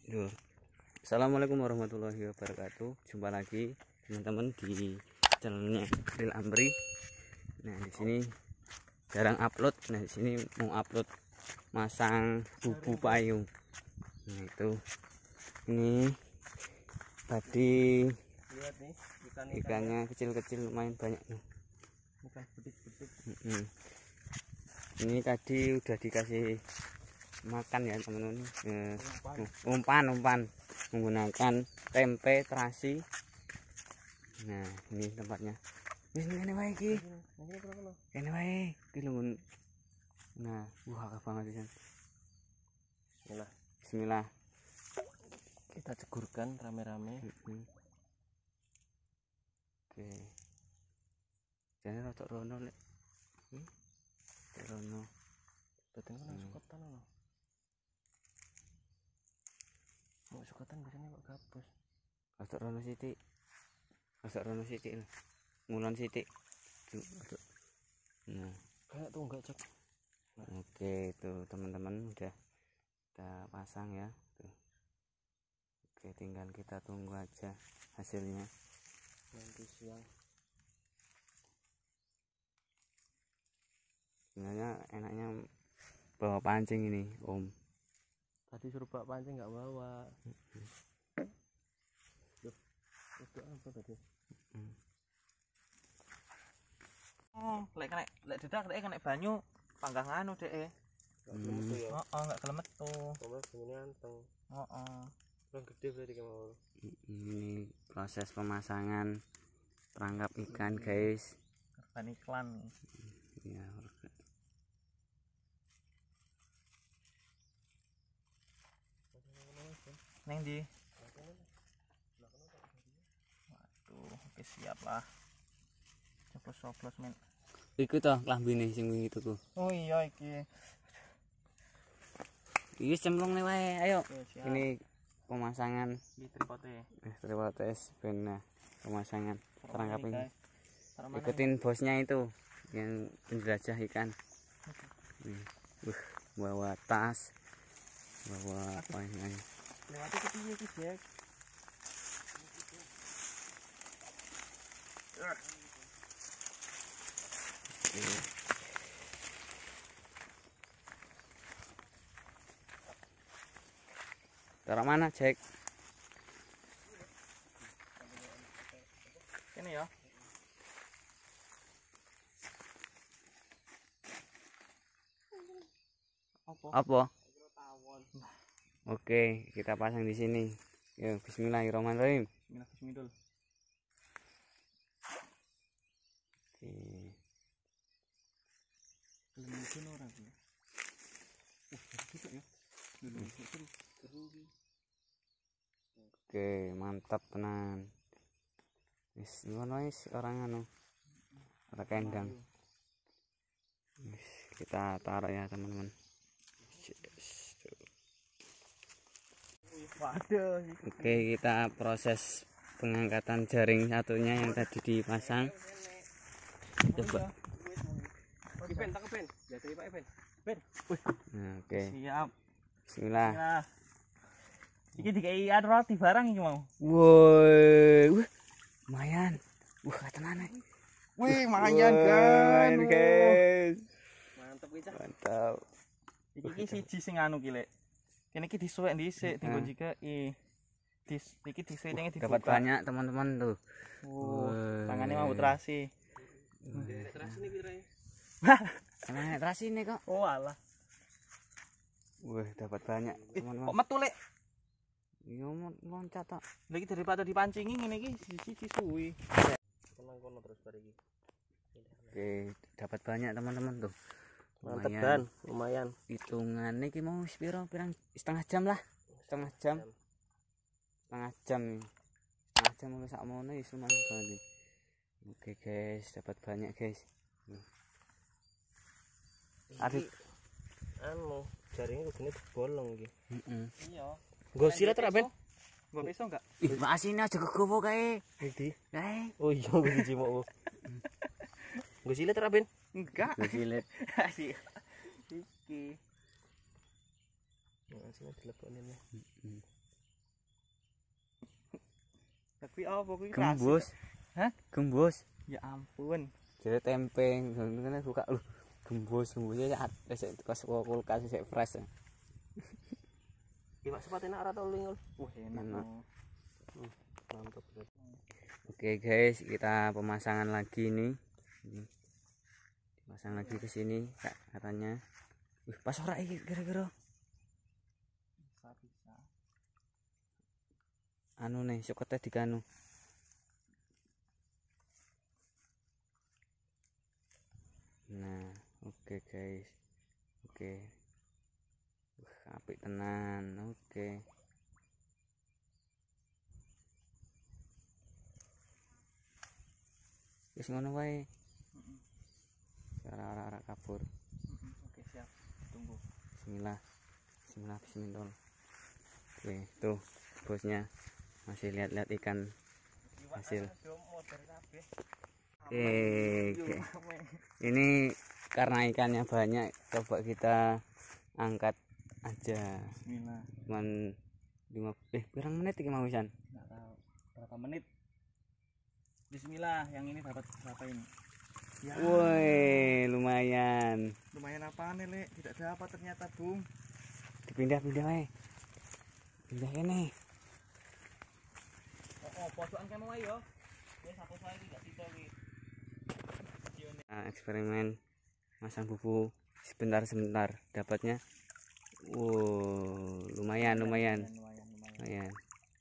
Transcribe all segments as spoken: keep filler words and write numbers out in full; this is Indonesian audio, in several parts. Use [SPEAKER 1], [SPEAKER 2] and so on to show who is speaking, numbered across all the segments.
[SPEAKER 1] Duh. Assalamualaikum warahmatullahi wabarakatuh. Jumpa lagi teman-teman di channelnya Real Amri. Nah di sini jarang upload. Nah di sini mau upload masang bubu payung. Nah itu ini tadi
[SPEAKER 2] lihat nih ikan
[SPEAKER 1] ikannya kecil-kecil lumayan banyak nih.
[SPEAKER 2] ikan bedik-bedik.
[SPEAKER 1] Hmm. Ini tadi udah dikasih makan ya teman-teman, eh, umpan umpan menggunakan tempe terasi. Nah ini tempatnya wis ngene wae iki ngene wae iki lho. Nah wah akeh banget iki.
[SPEAKER 2] Bismillah,
[SPEAKER 1] Bismillah,
[SPEAKER 2] kita cegurkan rame-rame.
[SPEAKER 1] hmm. Oke jane rada rono lek hmm? rono
[SPEAKER 2] Betul kan sukotan loh. Mau sukotan biasanya kok gabus.
[SPEAKER 1] rada rono sithik, rada rono sithik lho, ngulon sithik. Nah
[SPEAKER 2] Kayak tuh enggak cek.
[SPEAKER 1] nah, oke itu teman-teman udah kita pasang ya tuh. Oke tinggal kita tunggu aja hasilnya
[SPEAKER 2] Nanti siang.
[SPEAKER 1] sebenarnya enaknya bawa pancing ini om.
[SPEAKER 2] Tadi suruh bawa pancing nggak bawa. Duh, itu apa tadi?
[SPEAKER 1] Hmm.
[SPEAKER 3] Oh, lek kena lek dedak lek kena banyu panggang anu dek e.
[SPEAKER 2] Enggak
[SPEAKER 1] Hmm.
[SPEAKER 2] ya.
[SPEAKER 3] Heeh, enggak kelemet tuh.
[SPEAKER 2] Coba begini anteng.
[SPEAKER 3] Heeh.
[SPEAKER 2] Kurang gede berarti kamu.
[SPEAKER 1] Ini proses pemasangan perangkap ikan guys
[SPEAKER 3] Kan iklan.
[SPEAKER 1] ya.
[SPEAKER 3] Neng di. Waduh, oke siap lah. Coplos-coplos men.
[SPEAKER 1] Iku toh klambine sing wingi tuku.
[SPEAKER 3] Oh iya iki.
[SPEAKER 1] Iki cemplung nih wae, ayo.
[SPEAKER 3] Oke, siap.
[SPEAKER 1] Ini pemasangan
[SPEAKER 3] Di tripote.
[SPEAKER 1] eh tripotes benar pemasangan perangkap ini.
[SPEAKER 3] Taruh mana
[SPEAKER 1] Ikutin bosnya itu yang penjelajah ikan. Nih, uh, bawa tas, bawa apa ini?
[SPEAKER 3] lewati ke piye iki, Jack?
[SPEAKER 1] Taruh mana, Jack?
[SPEAKER 3] Ini ya. Apa?
[SPEAKER 1] Apa? Oke, kita pasang di sini. Yuk, bismillahirrahmanirrahim.
[SPEAKER 3] Bismillah bismillah.
[SPEAKER 1] Oke.
[SPEAKER 3] Mungkin orang ya. Uh, gitu ya. Dulu terus terus.
[SPEAKER 1] Oke, mantap tenan. Wis ngono wis orang anu. Ora kendang. Wis, kita taruh ya, teman-teman.
[SPEAKER 3] Waduh.
[SPEAKER 1] Oke, kita proses pengangkatan jaring satunya yang tadi dipasang. Coba.
[SPEAKER 2] Ipen, tak pen. Jadi Pak Ipen.
[SPEAKER 3] Ben.
[SPEAKER 1] Nah, oke.
[SPEAKER 3] Siap.
[SPEAKER 1] Bismillah.
[SPEAKER 3] Nah. Iki dikai anu roti barang iki mau.
[SPEAKER 1] Woi, wah, lumayan. Wah, tenan.
[SPEAKER 3] Wih, lumayan kan.
[SPEAKER 1] guys.
[SPEAKER 2] Mantap iki, Cak.
[SPEAKER 1] Mantap.
[SPEAKER 3] Iki iki siji sing anu ki lek. Kene iki disuwek dhisik tinggo jika i. Dis iki disuwek ning dibuka.
[SPEAKER 1] Dapat banyak teman-teman tuh.
[SPEAKER 3] Oh,
[SPEAKER 1] Woi.
[SPEAKER 3] tangane mau terasi.
[SPEAKER 2] Terus ini pirae?
[SPEAKER 1] Enak terasi nih kok.
[SPEAKER 3] Oh alah.
[SPEAKER 1] Wah, dapat banyak
[SPEAKER 3] Kok
[SPEAKER 1] teman-teman.
[SPEAKER 3] metu lek.
[SPEAKER 1] Yo loncat tok.
[SPEAKER 3] Lagi daripada dipancingi ngene iki siji suwi.
[SPEAKER 2] Tenang kono terus bar iki.
[SPEAKER 1] Oke, dapat banyak teman-teman tuh.
[SPEAKER 2] Mantap
[SPEAKER 1] Lumayan.
[SPEAKER 2] Dan, lumayan.
[SPEAKER 1] Hitungannya iki mau piro pirang setengah jam lah. Setengah jam. Setengah jam nih. Setengah jam sampai sak mono wis lumayan banget. Oke guys, dapat banyak guys. Adik,
[SPEAKER 2] Anu, jaringnya kudune bolong iki.
[SPEAKER 1] heeh.
[SPEAKER 3] Iya.
[SPEAKER 2] Nggo silet ra, Ben?
[SPEAKER 3] Gua besok enggak?
[SPEAKER 1] Ih, asine aja kegowo kae.
[SPEAKER 2] Ndi?
[SPEAKER 1] Kae.
[SPEAKER 2] Oh iya, nggo dijimok. Nggo silet ra, Ben?
[SPEAKER 3] Enggak.
[SPEAKER 1] Wis silet.
[SPEAKER 3] Asik. Iki.
[SPEAKER 2] Nah, sini dilepokne.
[SPEAKER 3] Kuwi apa kuwi?
[SPEAKER 1] Gembus.
[SPEAKER 3] Hah?
[SPEAKER 1] Gembus.
[SPEAKER 3] Ya ampun.
[SPEAKER 1] Jadi tempe ngene buka lho. Gembus, gembusnya sik kos kulkas sik fresh.
[SPEAKER 2] Iwak sepat enak ora tau lingul.
[SPEAKER 3] Wah, enak.
[SPEAKER 1] Enak.
[SPEAKER 3] Oh.
[SPEAKER 2] Mantap.
[SPEAKER 1] Oke guys, kita pemasangan lagi nih. Ini. Pasang lagi ke sini Kak, katanya. Wih, pas ora iki kira-kira.
[SPEAKER 3] Bisa bisa.
[SPEAKER 1] Anu nih, sokete dikanu. Nah, oke guys. Oke. Wah, apik tenan. Oke. Wis ngono wae. Ora-ora kabur.
[SPEAKER 3] Oke, siap. Tunggu.
[SPEAKER 1] Bismillah. Bismillah, bismillah. Oke, tuh bosnya masih lihat-lihat ikan hasil. Oke, oke. Ini karena ikannya banyak, coba kita angkat aja.
[SPEAKER 3] Bismillah.
[SPEAKER 1] Cuman lima eh berapa menit iki mau wisan?
[SPEAKER 3] Enggak tahu berapa menit. Bismillah, yang ini dapat berapa ini? Ya.
[SPEAKER 1] Woi, lumayan.
[SPEAKER 3] Lumayan apa nih, Lek? Tidak dapat ternyata, Bung.
[SPEAKER 1] Dipindah-pindah wae. Pindah kene.
[SPEAKER 3] Oh, oh pojokan kene wae yo. Wis satu saya iki gak sida iki.
[SPEAKER 1] Nah, eksperimen masang bubu sebentar-sebentar dapatnya. Wow, lumayan, lumayan.
[SPEAKER 3] Lumayan, lumayan.
[SPEAKER 1] Lumayan.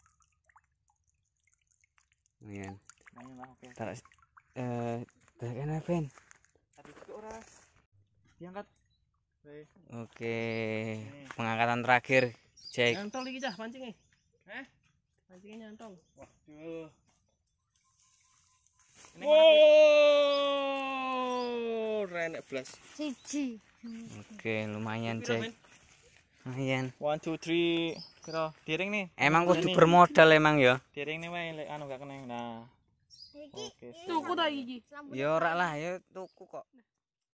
[SPEAKER 1] Lumayan.
[SPEAKER 3] Lumayan lah, oke.
[SPEAKER 1] Taruh eh tekan Ben.
[SPEAKER 3] Tapi juga ora. Diangkat. Oke.
[SPEAKER 1] Oke. Pengangkatan terakhir, cek.
[SPEAKER 2] Nyantol iki cah pancing e. Heh? Pancingnya nyantol.
[SPEAKER 3] Waduh. Ini
[SPEAKER 2] Wow, renek blas.
[SPEAKER 4] Siji.
[SPEAKER 1] Oke, lumayan, cek. Lumayan.
[SPEAKER 3] one two three. Kira diring nih.
[SPEAKER 1] Emang kudu bermodal emang ya.
[SPEAKER 3] Diring nih wae lek anu gak kena. Nah. Oke.
[SPEAKER 4] Tuku ta iki?
[SPEAKER 1] Ya ora lah, ya tuku kok.